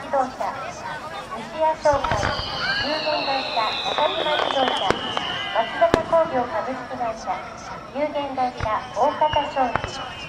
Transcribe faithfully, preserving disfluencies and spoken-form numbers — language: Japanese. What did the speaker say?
自動車、西谷商会、有限会社中島自動車、松坂工業株式会社、有限会社大方商事、